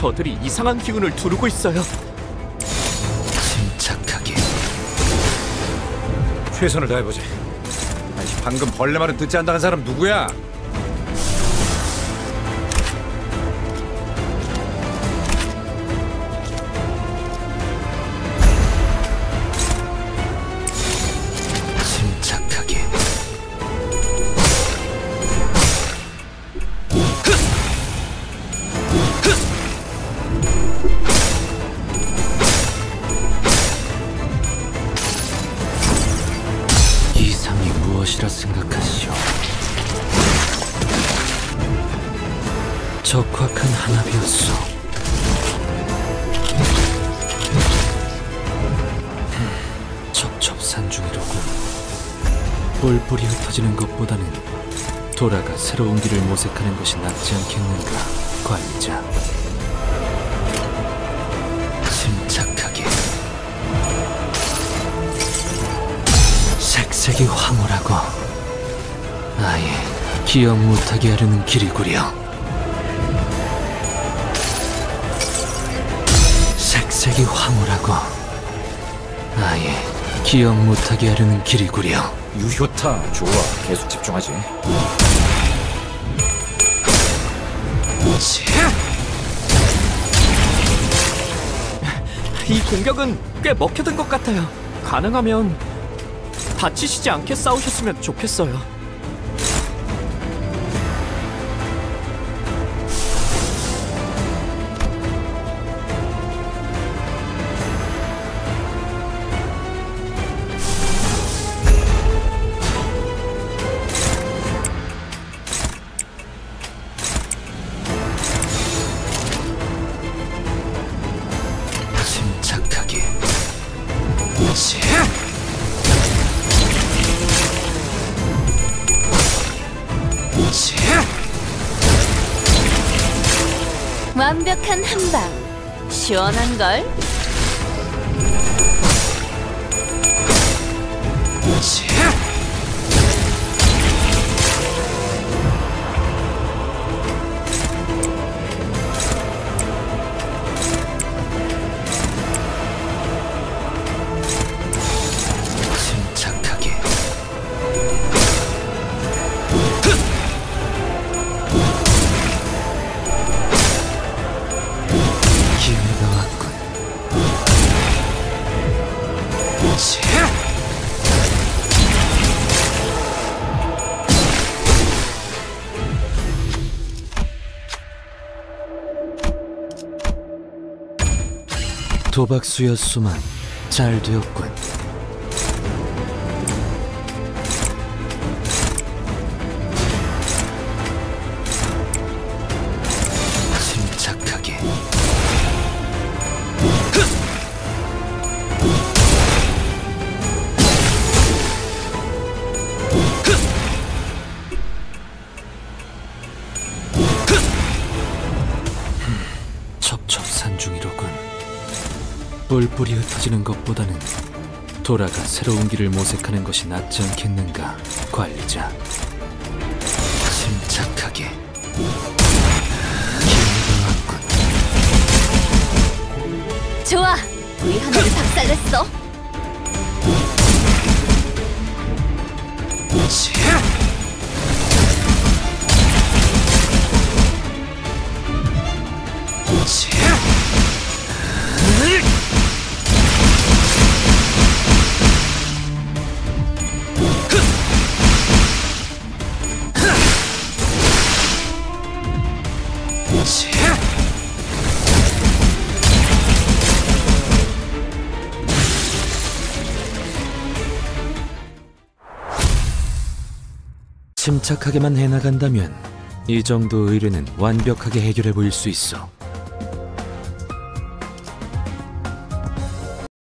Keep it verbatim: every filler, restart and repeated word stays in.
저들이 이상한 기운을 두르고 있어요. 침착하게. 최선을 다해보지. 아니, 방금 벌레 말은 듣지 않는다는 사람 누구야? 침착하게. 이상이 무엇이라 생각하시오? 적확한 한압이었소. 흠, 첩첩산중이로군. 뿔뿔이 흩어지는 것보다는 돌아가 새로운 길을 모색하는 것이 낫지 않겠는가, 관리자. 침착하게. 색색이 황홀하고 아예 기억 못하게 하려는 길이구려. 색색이 황홀하고 아예 기억 못하게 하려는 길이구려. 유효타, 좋아. 계속 집중하지. 이 공격은 꽤 먹혀든 것 같아요. 가능하면 다치시지 않게 싸우셨으면 좋겠어요. 침착하게. 완벽한 한방. 시원한걸? 침착하게. 기회가 왔군. 도박수였소만 잘 되었군. 침착하게. 첩첩산중이로군. 뿔뿔이 흩어지는 것보다는 돌아가 새로운 길을 모색하는 것이 낫지 않겠는가, 관리자. 침착하게. 기회가 왔군. 좋아! 우리 하나를 박살냈어! 침착하게만 해나간다면 이 정도 의뢰는 완벽하게 해결해 보일 수 있어.